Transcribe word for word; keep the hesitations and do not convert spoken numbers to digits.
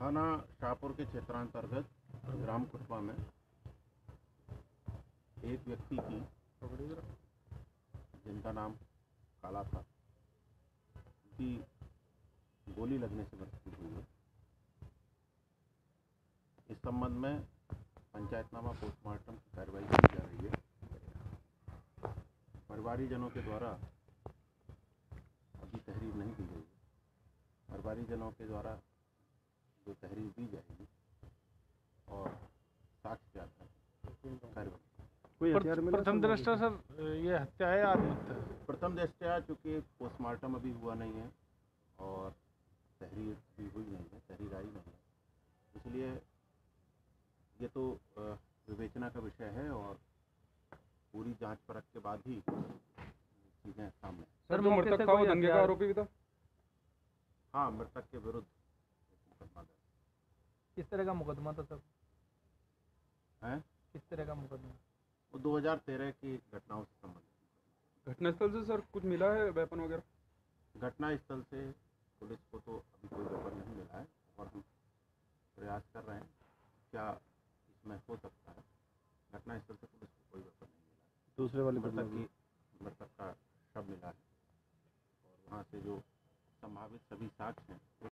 थाना शाहपुर के क्षेत्रांतर्गत ग्राम कुटवा में एक व्यक्ति की जिनका नाम काला था, उनकी गोली लगने से मृत्यु हुई है। इस संबंध में पंचायतनामा पोस्टमार्टम की कार्रवाई की जा रही है। परिवारीजनों के द्वारा अभी तहरीर नहीं दी गई है। परिवारीजनों के द्वारा जो तहरीर दी जाएगी और साक्ष्य के आधार पर कार्रवाई। प्रथम दृष्टया सर ये हत्या है या आत्महत्या है? प्रथम दृष्टया चूँकि पोस्टमार्टम अभी हुआ नहीं है और तहरीर भी हुई नहीं है, तहरीर आई नहीं है, इसलिए ये तो विवेचना का विषय है और पूरी जांच परख के बाद ही चीज़ें सामने। सर जो मृतक था वो दंगे का आरोपी भी था? हाँ, मृतक के विरुद्ध मुकदमा दर्ज। किस तरह का मुकदमा था सर? हैं? किस तरह का मुकदमा? वो दो हज़ार तेरह की घटनाओं से संबंधित। घटनास्थल से सर कुछ मिला है, वेपन वगैरह? घटना स्थल से पुलिस को तो अभी कोई वेपन नहीं मिला है और हम प्रयास कर रहे हैं क्या इसमें हो सकता है। घटना स्थल से पुलिस को कोई वेपन नहीं मिला है। दूसरे वाले मृतक की मृतक का शव मिला है और वहाँ से जो संभावित सभी साक्ष्य हैं